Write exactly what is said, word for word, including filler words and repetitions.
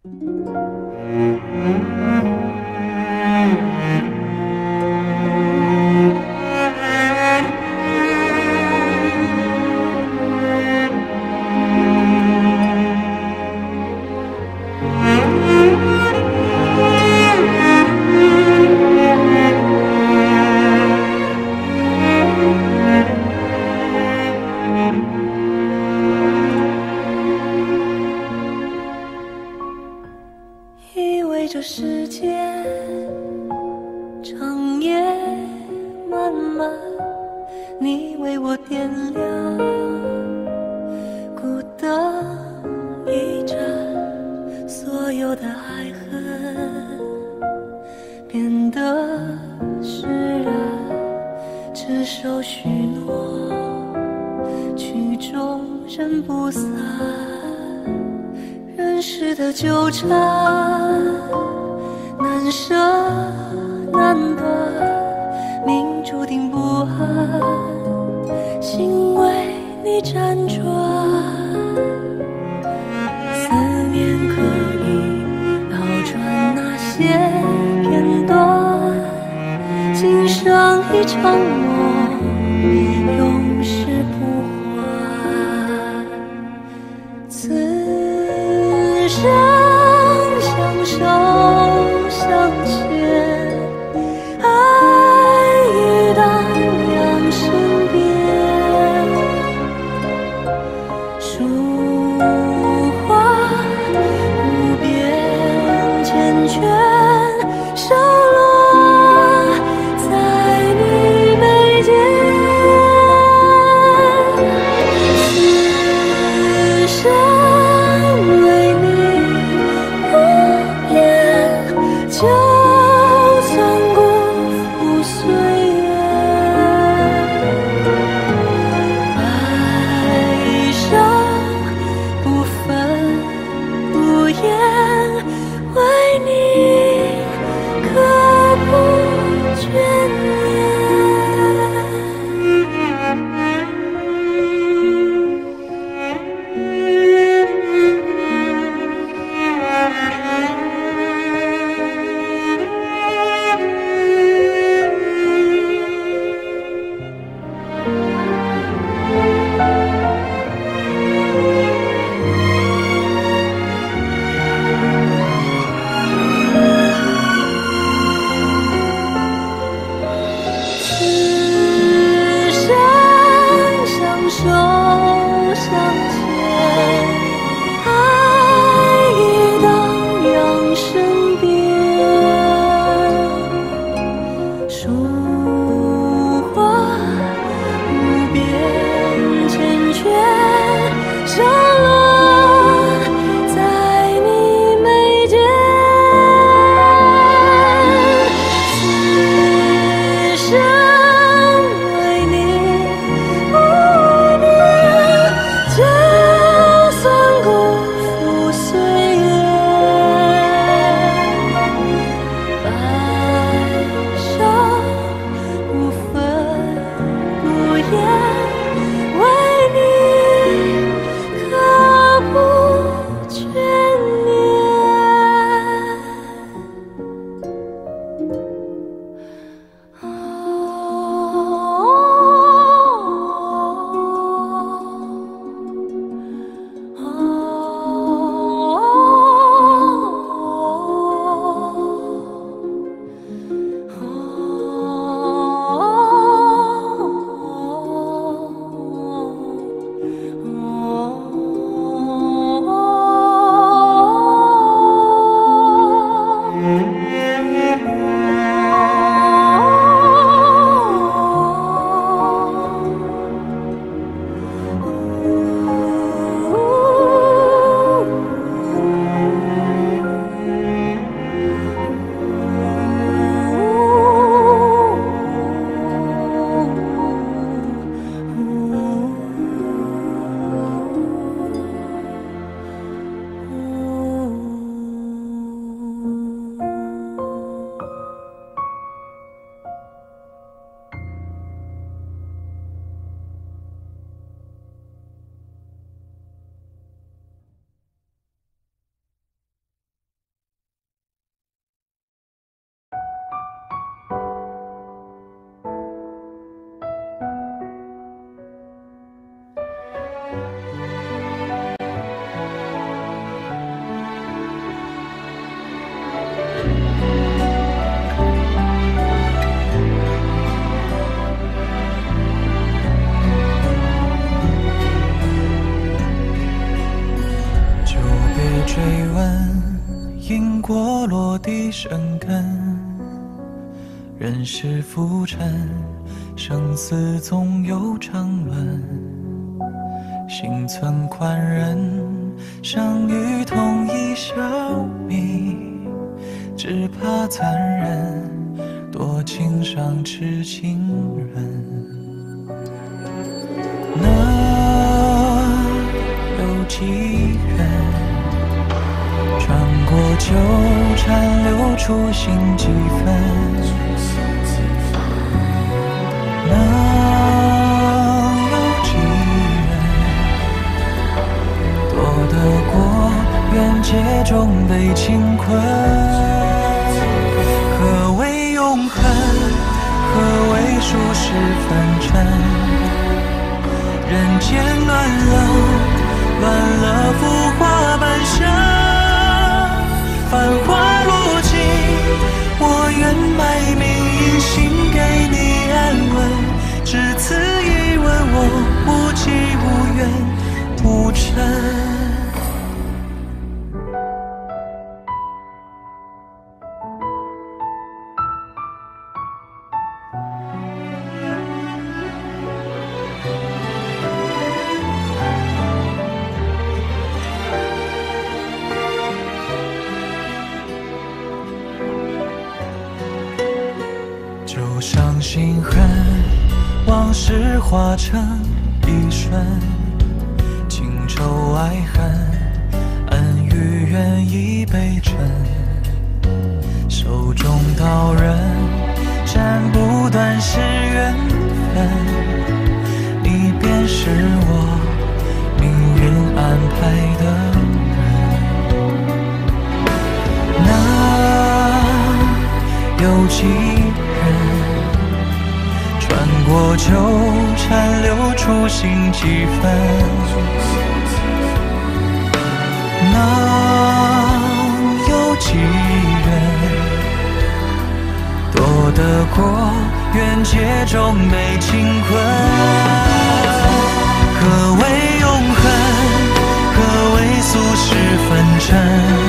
以为这世界长夜漫漫，你为我点亮孤灯一盏，所有的爱恨变得释然，执手许诺，曲终人不散，人世的纠缠难舍难断，命注定不安，心为你辗转，思念可以倒转那些片段，今生一场梦，永世不还，此生相守相牵，爱已荡漾身边，书画无边缱绻，收落在你眉间，此生为你不变，就算辜负岁月，白首追问因果落地生根，人世浮沉，生死总有常轮。心存宽仁，生于同一小命，只怕残忍，多情伤痴情人。能有几人穿过纠缠，留出心几分？能有几人躲得过缘劫中被情困？何为永恒？何为数十分真？人间乱了，乱了浮华半生。繁华落尽，我愿卖命一心给你安稳。只此一吻，我无忌无怨无嗔。旧伤心恨，往事化成一瞬，情仇爱恨，恩与怨已被沉。手中刀刃，斩不断是缘分，你便是我命运安排的人。能有几穿过纠缠，留出心几分？能有几人躲得过缘劫中被情困？何为永恒？何为俗世纷争？